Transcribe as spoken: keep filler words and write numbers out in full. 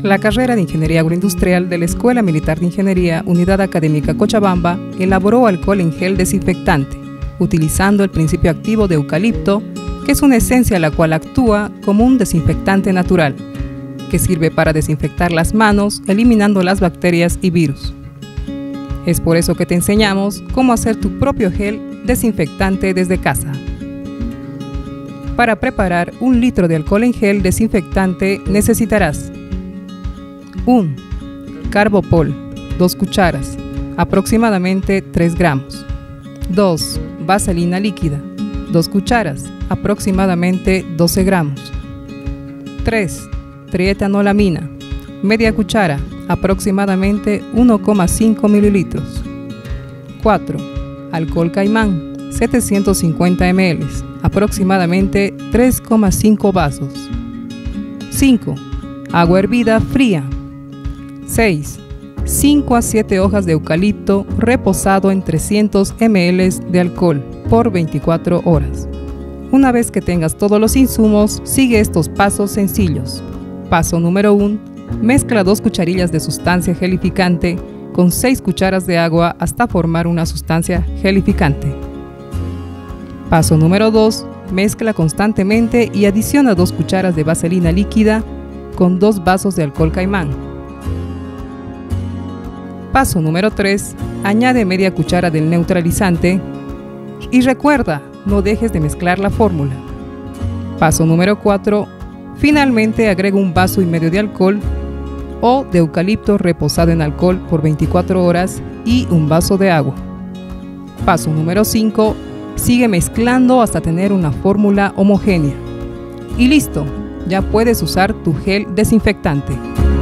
La carrera de Ingeniería Agroindustrial de la Escuela Militar de Ingeniería Unidad Académica Cochabamba elaboró alcohol en gel desinfectante, utilizando el principio activo de eucalipto, que es una esencia la cual actúa como un desinfectante natural, que sirve para desinfectar las manos, eliminando las bacterias y virus. Es por eso que te enseñamos cómo hacer tu propio gel desinfectante desde casa. Para preparar un litro de alcohol en gel desinfectante necesitarás uno. Carbopol, dos cucharas, aproximadamente tres gramos. dos. Vaselina líquida, dos cucharas, aproximadamente doce gramos. tres. Trietanolamina, media cuchara, aproximadamente uno coma cinco mililitros. cuatro. Alcohol caimán, setecientos cincuenta mililitros, aproximadamente tres coma cinco vasos. cinco. Agua hervida fría. seis. cinco a siete hojas de eucalipto reposado en trescientos mililitros de alcohol por veinticuatro horas. Una vez que tengas todos los insumos, sigue estos pasos sencillos. Paso número uno. Mezcla dos cucharillas de sustancia gelificante con seis cucharas de agua hasta formar una sustancia gelificante. Paso número dos. Mezcla constantemente y adiciona dos cucharas de vaselina líquida con dos vasos de alcohol caimán. Paso número tres. Añade media cuchara del neutralizante y recuerda, no dejes de mezclar la fórmula. Paso número cuatro. Finalmente agrega un vaso y medio de alcohol o de eucalipto reposado en alcohol por veinticuatro horas y un vaso de agua. Paso número cinco. Sigue mezclando hasta tener una fórmula homogénea. Y listo, ya puedes usar tu gel desinfectante.